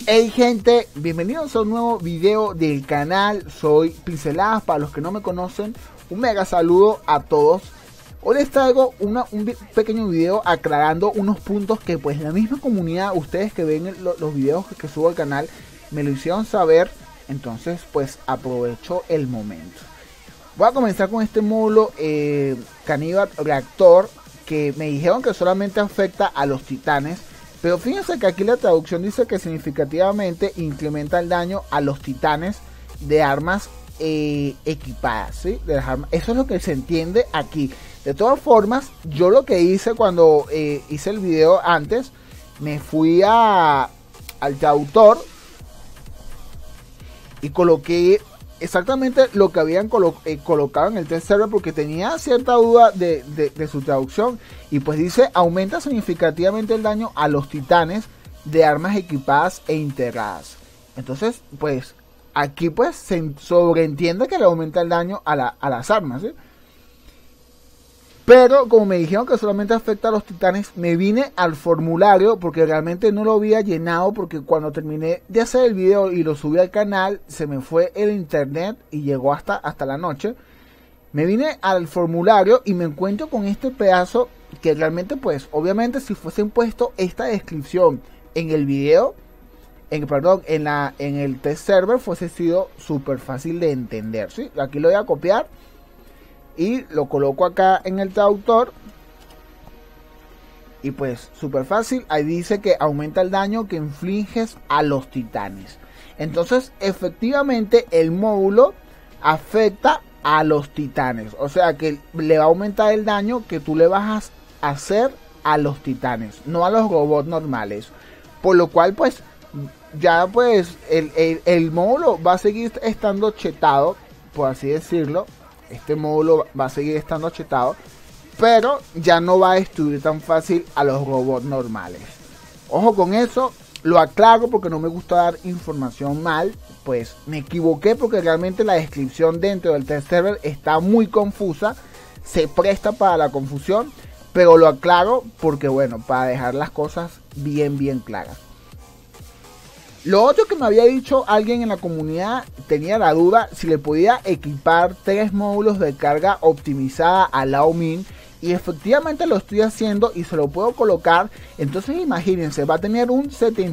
Hey gente, bienvenidos a un nuevo video del canal. Soy Pinceladas, para los que no me conocen, un mega saludo a todos. Hoy les traigo un pequeño video aclarando unos puntos que pues la misma comunidad, ustedes que ven los videos que subo al canal, me lo hicieron saber. Entonces pues aprovecho el momento. Voy a comenzar con este módulo Caníbal Reactor, que me dijeron que solamente afecta a los titanes. Pero fíjense que aquí la traducción dice que significativamente incrementa el daño a los titanes de armas equipadas, ¿sí? Eso es lo que se entiende aquí. De todas formas, yo lo que hice cuando hice el video antes, me fui al traductor y coloqué exactamente lo que habían colocado en el test server, porque tenía cierta duda de su traducción. Y pues dice: aumenta significativamente el daño a los titanes de armas equipadas e integradas. Entonces pues aquí pues se sobreentiende que le aumenta el daño a las armas, ¿sí? Pero como me dijeron que solamente afecta a los titanes, me vine al formulario porque realmente no lo había llenado, porque cuando terminé de hacer el video y lo subí al canal, se me fue el internet y llegó hasta la noche. Me vine al formulario y me encuentro con este pedazo que realmente pues obviamente si fuesen puesto esta descripción en el video, en el test server, fuese sido súper fácil de entender, ¿sí? Aquí lo voy a copiar y lo coloco acá en el traductor. Y pues súper fácil, ahí dice que aumenta el daño que infliges a los titanes. Entonces efectivamente el módulo afecta a los titanes, o sea que le va a aumentar el daño que tú le vas a hacer a los titanes, no a los robots normales. Por lo cual pues ya pues el módulo va a seguir estando chetado, por así decirlo. Este módulo va a seguir estando chetado, pero ya no va a destruir tan fácil a los robots normales. Ojo con eso, lo aclaro porque no me gusta dar información mal. Pues me equivoqué porque realmente la descripción dentro del test server está muy confusa, se presta para la confusión, pero lo aclaro porque bueno, para dejar las cosas bien claras. Lo otro que me había dicho alguien en la comunidad, tenía la duda si le podía equipar 3 módulos de carga optimizada a Lao Min, y efectivamente lo estoy haciendo y se lo puedo colocar. Entonces imagínense, va a tener un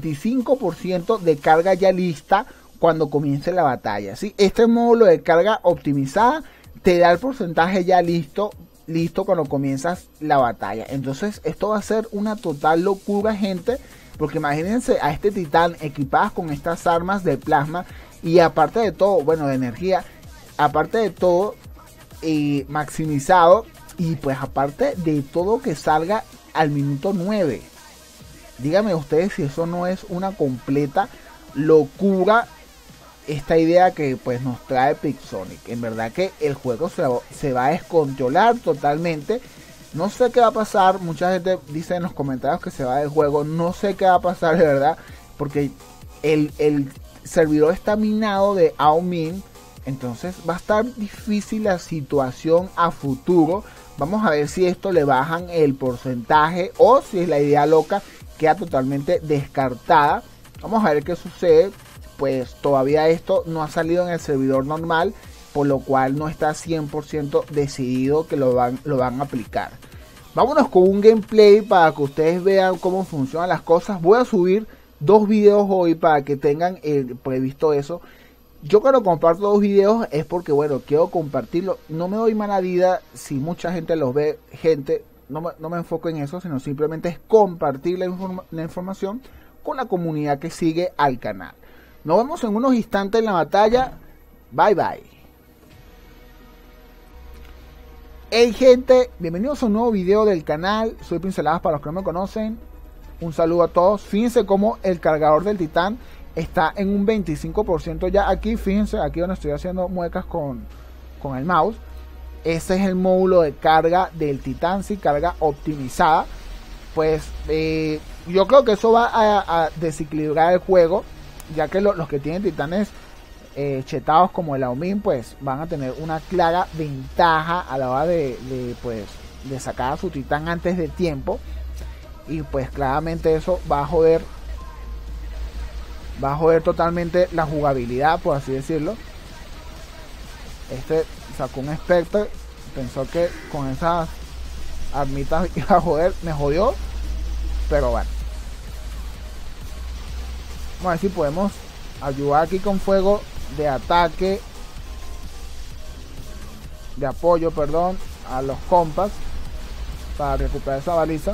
75% de carga ya lista cuando comience la batalla, ¿sí? Este módulo de carga optimizada te da el porcentaje ya listo cuando comienzas la batalla. Entonces esto va a ser una total locura, gente, porque imagínense a este titán equipadas con estas armas de plasma y aparte de todo, bueno, de energía, aparte de todo maximizado, y pues aparte de todo que salga al minuto 9. Díganme ustedes si eso no es una completa locura, esta idea que pues nos trae Pixonic. En verdad que el juego se va a descontrolar totalmente. No sé qué va a pasar, mucha gente dice en los comentarios que se va del juego. No sé qué va a pasar de verdad, porque el servidor está minado de Ao Min. Entonces va a estar difícil la situación a futuro. Vamos a ver si esto le bajan el porcentaje o si es la idea loca queda totalmente descartada. Vamos a ver qué sucede. Pues todavía esto no ha salido en el servidor normal, por lo cual no está 100% decidido que lo van a aplicar. Vámonos con un gameplay para que ustedes vean cómo funcionan las cosas. Voy a subir 2 videos hoy para que tengan previsto eso. Yo cuando comparto 2 videos es porque bueno, quiero compartirlo. No me doy mala vida si mucha gente los ve. Gente, no me enfoco en eso, sino simplemente es compartir la información con la comunidad que sigue al canal. Nos vemos en unos instantes en la batalla. Bye bye. Hey gente, bienvenidos a un nuevo video del canal. Soy Pinceladas para los que no me conocen. Un saludo a todos. Fíjense cómo el cargador del titán está en un 25% ya aquí. Fíjense aquí donde estoy haciendo muecas con el mouse. Ese es el módulo de carga del titán, sí, carga optimizada. Pues yo creo que eso va a desequilibrar el juego, ya que los que tienen titanes chetados como el Ao Min pues van a tener una clara ventaja a la hora de sacar a su titán antes de tiempo. Y pues claramente eso va a joder Va a joder totalmente la jugabilidad, por así decirlo. Este sacó un Spectre, pensó que con esas armitas iba a joder, me jodió, pero bueno. Vamos a ver si podemos ayudar aquí con fuego de ataque, de apoyo, perdón, a los compas para recuperar esa baliza.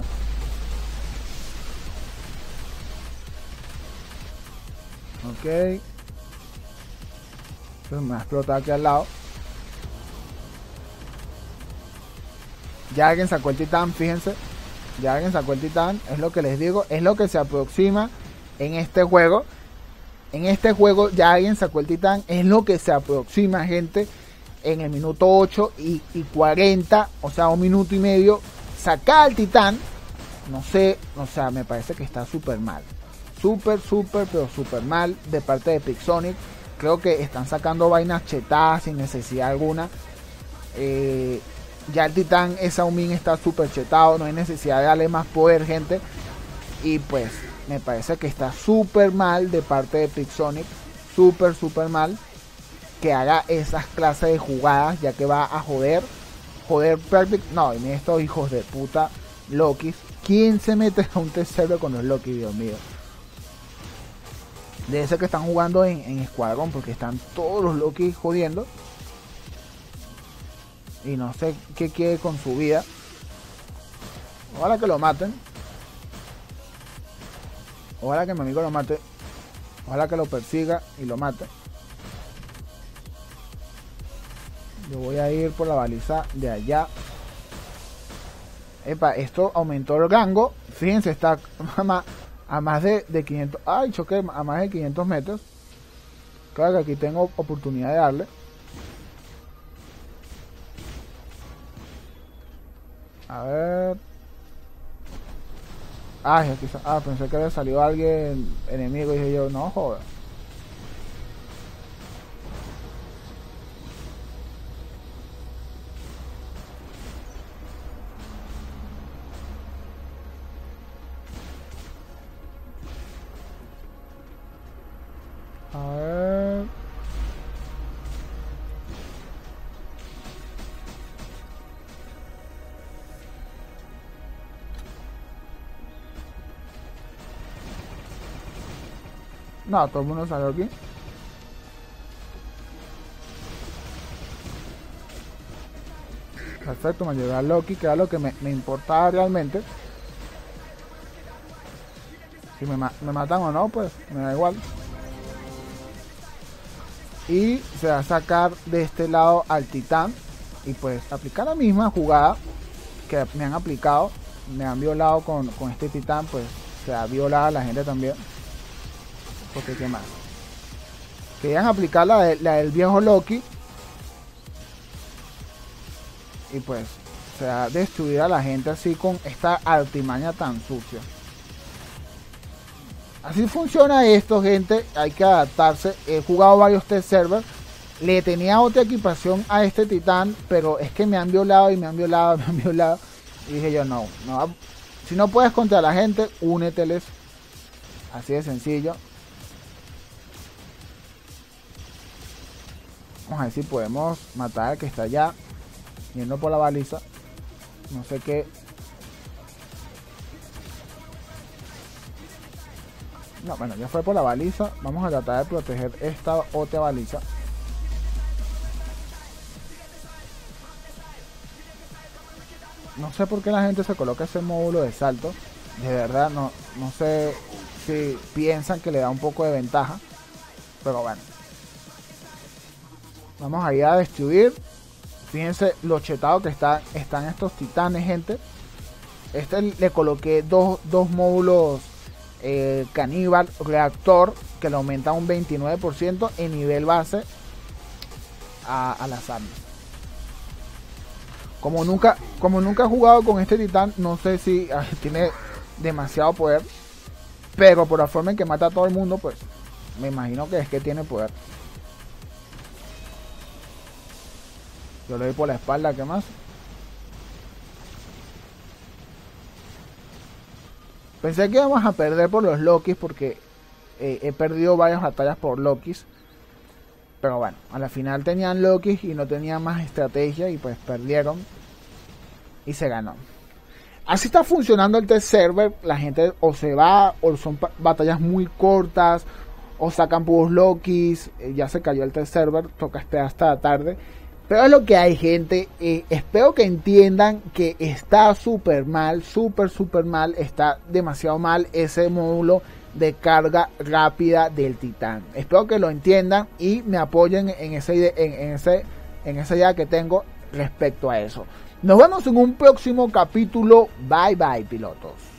Ok. Entonces me va a explotar aquí al lado. Ya alguien sacó el titán, fíjense. Ya alguien sacó el titán. Es lo que les digo. Es lo que se aproxima en este juego. En este juego ya alguien sacó el titán. Es lo que se aproxima, gente. En el minuto 8 y 40. O sea, 1 minuto y medio. Sacar el titán. No sé. O sea, me parece que está súper mal. Súper, pero súper mal de parte de Pixonic. Creo que están sacando vainas chetadas sin necesidad alguna. Ya el titán, esa Umin está súper chetado. No hay necesidad de darle más poder, gente. Y pues me parece que está súper mal de parte de Pixonic. Súper mal. Que haga esas clases de jugadas. Ya que va a joder. Joder Perfect. No, y miren estos hijos de puta Loki. ¿Quién se mete a un tercero con los Loki, Dios mío? Debe ser que están jugando en escuadrón, porque están todos los Loki jodiendo. Y no sé qué quiere con su vida. Ojalá que lo maten. Ojalá que mi amigo lo mate. Ojalá que lo persiga y lo mate. Yo voy a ir por la baliza de allá. Epa, esto aumentó el rango. Fíjense, está a más de 500. Ay, choqué, a más de 500 metros. Claro que aquí tengo oportunidad de darle. A ver. Ay, aquí pensé que había salido alguien enemigo y dije yo, no joder. A ver. No, todo el mundo salió aquí. Perfecto, me ayudó a Loki, que era lo que me importaba realmente. Si me matan o no, pues me da igual. Y se va a sacar de este lado al titán. Y pues aplicar la misma jugada que me han aplicado. Me han violado con este titán, pues se ha violado a la gente también. Porque qué más. Querían aplicar la del viejo Loki. Y pues se va a destruir a la gente así con esta artimaña tan sucia. Así funciona esto, gente. Hay que adaptarse. He jugado varios test servers. Le tenía otra equipación a este titán, pero es que me han violado y me han violado, me han violado. Y dije yo, no. Si no puedes contra la gente, úneteles. Así de sencillo. Vamos a ver si podemos matar al que está allá. Yendo por la baliza. No sé qué. No, bueno, ya fue por la baliza. Vamos a tratar de proteger esta otra baliza. No sé por qué la gente se coloca ese módulo de salto. De verdad, no sé si piensan que le da un poco de ventaja. Pero bueno. Vamos a ir a destruir. Fíjense lo chetado que están estos titanes, gente. Este le coloqué dos módulos caníbal reactor que le aumenta un 29% en nivel base a las armas. Como nunca he jugado con este titán, no sé si tiene demasiado poder, pero por la forma en que mata a todo el mundo, pues me imagino que es que tiene poder. Yo le doy por la espalda, ¿qué más? Pensé que íbamos a perder por los Lokis porque he perdido varias batallas por Lokis. Pero bueno, a la final tenían Lokis y no tenían más estrategia y pues perdieron y se ganó. Así está funcionando el test server. La gente o se va o son batallas muy cortas o sacan puros Lokis. Ya se cayó el test server, toca esperar hasta la tarde. Pero es lo que hay, gente. Espero que entiendan que está súper mal, súper mal. Está demasiado mal ese módulo de carga rápida del Titán. Espero que lo entiendan y me apoyen en esa idea que tengo respecto a eso. Nos vemos en un próximo capítulo. Bye bye, pilotos.